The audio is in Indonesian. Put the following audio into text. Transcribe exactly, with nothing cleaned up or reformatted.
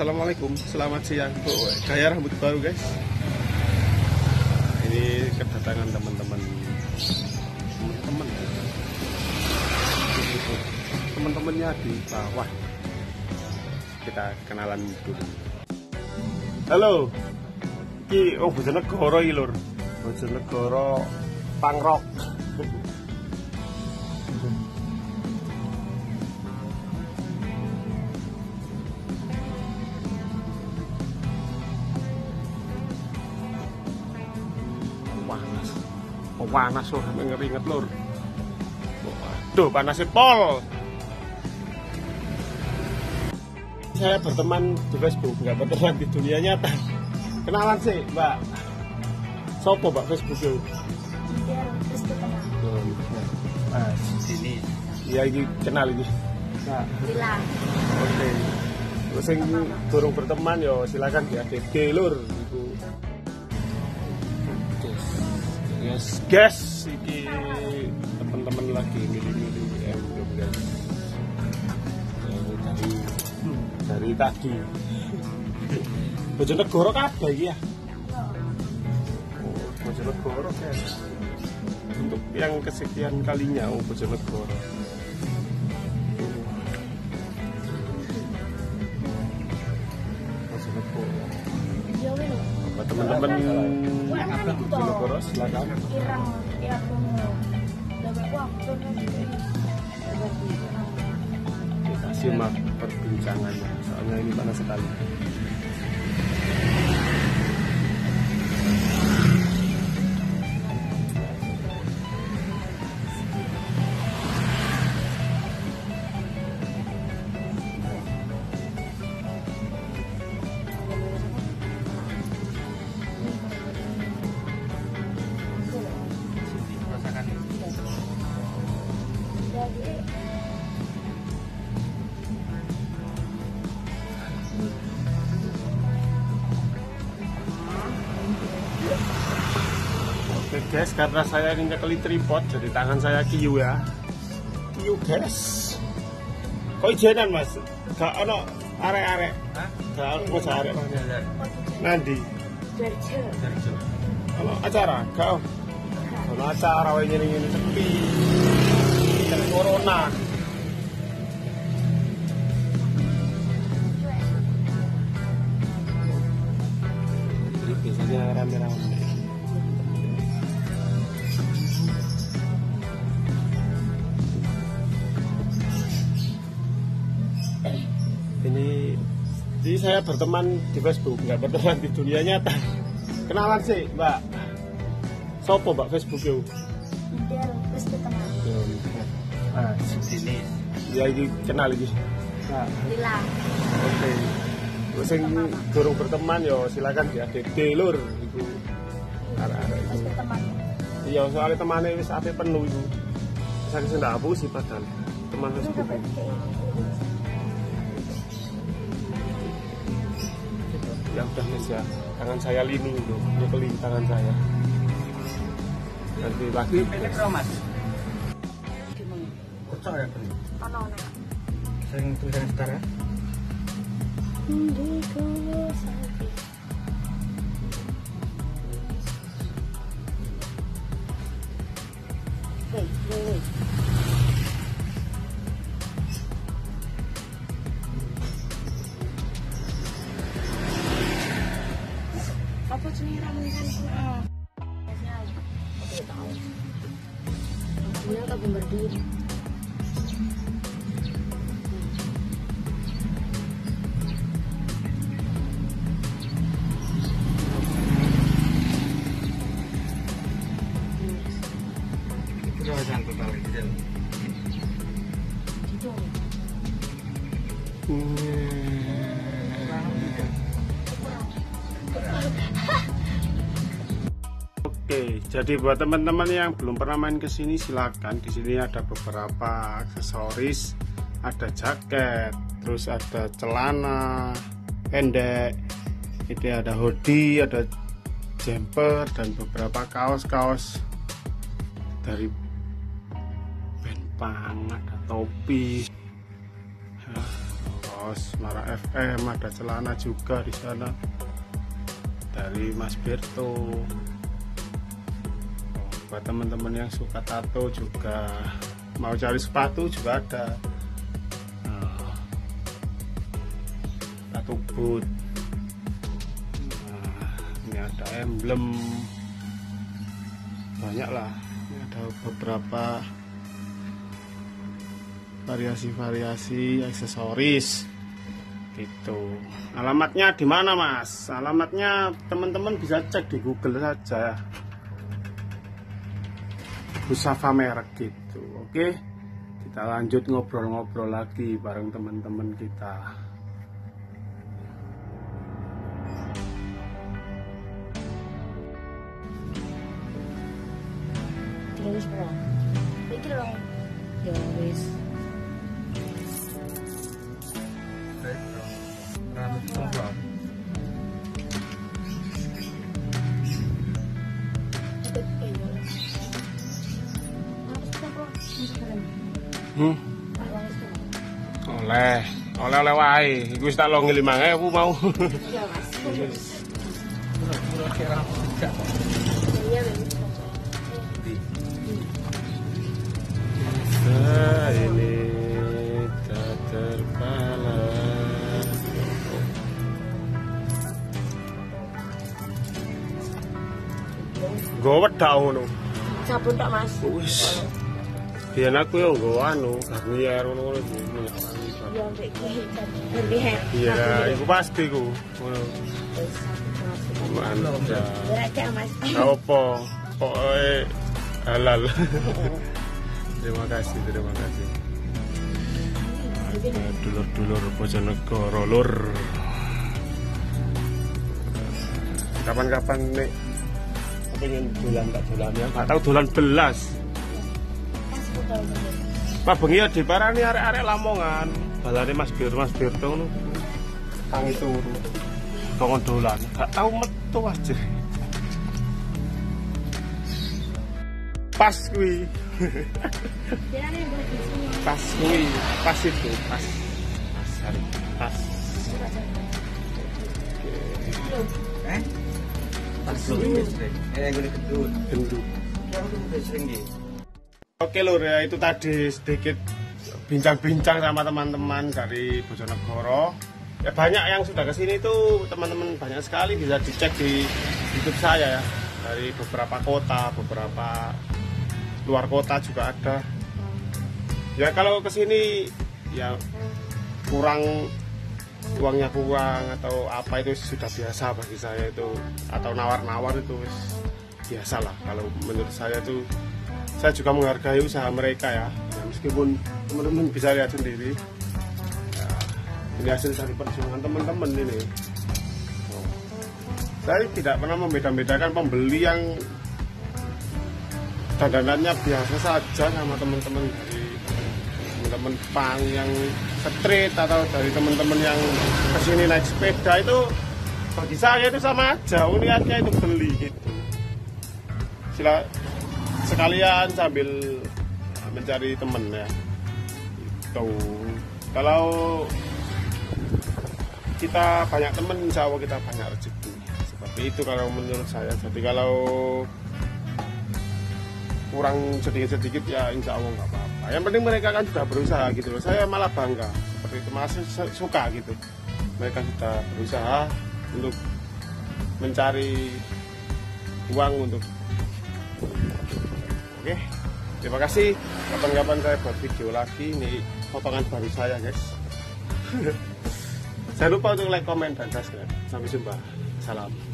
Assalamualaikum, selamat siang. Oh, gaya rambut baru guys. Ini kedatangan teman-teman, teman-teman, teman-temannya di bawah. Kita kenalan dulu. Halo, ki oh Bojonegoro iki lur. Bojonegoro Pangrok. Panas, oh panas loh, ngeringet lur. Waduh, panasnya pol. Saya berteman di Facebook, nggak berteman di dunia nyata. Kenalan sih, Mbak. Sopo Mbak Facebook itu? Nah, sini. Ya ini kenal ini. Nah. Bilang. Oke. Terus yang durung berteman yo silakan di A D G lur. Yes, guys, iki teman-teman lagi milih-milih emblem guys. Dari dari tadi. Bojonegoro kabeh iki ya. Oh, Bojonegoro guys. Untuk yang kesekian kalinya oh Bojonegoro. Bojonegoro. Buat teman-teman Bojonegoro silakan. Kita simak perbincangannya, soalnya ini panas sekali. Oke guys, karena saya ini nyekeli tripod, jadi tangan saya kiyu ya. Kiyu guys. Kok ijenan mas? Gak ono arek-arek? Hah? Gak ono arek mas? Nanti? Jarjo. Ono acara? Gak ono? Ono acara, ini-ini sepi. Kena corona. Jadi biasanya rame-rame. Ini, jadi saya berteman di Facebook, nggak berteman di dunia nyata. Kenalan sih, Mbak. Sopo Mbak Facebook itu? Ah, sini. Ya ini kenal ini. Nah. Bilang. Oke. Terus yang durung berteman yo silakan di A D G lur itu. Arek-arek itu. Iya, soalnya temannya wis ape penuh itu. Saya sing ndak hapus sih padahal. Teman Facebook. Ya udah mas ya, tangan saya linu itu, nyekeli tangan saya. Nanti lagi. Ini berapa mas? Kocok ya bro? Ono ono. Sering tulisan setara? Wait, wait, wait. Apa jenis ramuan Quran? Biasanya aku tahu. Dia tak bombardir. Itu berapa jam total gitu? Gitu. Oke, jadi buat teman-teman yang belum pernah main ke sini silakan. Di sini ada beberapa aksesoris, ada jaket, terus ada celana pendek, ini ada hoodie, ada jumper dan beberapa kaos-kaos dari band punk, ada topi, kaos Mara F M, ada celana juga di sana dari Mas Berto. Buat teman-teman yang suka tato juga, mau cari sepatu juga ada. Nah, tato boot. Nah, ini ada emblem, banyak lah. Ini ada beberapa variasi-variasi aksesoris gitu. Alamatnya di mana, Mas? Alamatnya teman-teman bisa cek di Google saja ya. Husafa merek gitu. Oke, kita lanjut ngobrol-ngobrol lagi bareng teman-teman kita. Terus berapa? Pikir dong. Ya wis. Hmm. Oleh, oleh oleh wae. Iku wis tak longi lima ewu mau. Iya, Mas. Pura-pura kira aku tidak. Iya, Mas. Nah, ini tak terkala. Gowet dak ngono. Sabun tok, Mas. Wis. Biyen aku yo nggo anu, garnier ngono-ngono iki minyak wangi. Iya, mbek iki berlihat. Iya, iku pasti ku. Ngono. Wis. Mantap. Berarti, Mas. Gak apa, pokoknya halal. Terima kasih, terima kasih. Dulur-dulur Bojonegoro lur. Kapan-kapan nih pengen dolan tak dolan ya, gak tau dolan belas. Pak bengi ya diparani arek-arek Lamongan. Balane Mas Bir, Mas Birto ngono. Tangi turu. Kongkon dolan, gak tau metu aja. Pas kuwi. Pas kuwi, pas itu, pas. Pas hari, pas. Eh? Pas lu sering. Eh, gue gendut. Gendut. Yang lu udah sering gitu. Oke lur ya, itu tadi sedikit bincang-bincang sama teman-teman dari Bojonegoro. Ya banyak yang sudah kesini tuh teman-teman, banyak sekali, bisa dicek di YouTube saya ya. Dari beberapa kota, beberapa luar kota juga ada. Ya kalau kesini ya kurang, uangnya kurang atau apa itu sudah biasa bagi saya itu, atau nawar-nawar itu biasa lah. Kalau menurut saya itu, saya juga menghargai usaha mereka ya, ya meskipun teman-teman bisa lihat sendiri ya, ini hasil dari perjuangan teman-teman ini. Oh. Saya tidak pernah membeda-bedakan pembeli yang dandanannya biasa saja sama teman-teman dari teman-teman pang yang street atau dari teman-teman yang kesini naik sepeda, itu bagi saya itu sama aja, niatnya itu beli gitu. Sila sekalian sambil mencari temen ya gitu. Kalau kita banyak temen, insya Allah kita banyak rezeki, seperti itu kalau menurut saya. Jadi kalau kurang sedikit-sedikit ya insya Allah nggak apa-apa. Yang penting mereka kan sudah berusaha gitu loh. Saya malah bangga seperti itu, malah suka gitu. Mereka sudah berusaha untuk mencari uang untuk. Oke, terima kasih. Kapan-kapan saya buat video lagi. Ini potongan baru saya guys. Jangan lupa untuk like, komen, dan subscribe. Sampai jumpa. Salam.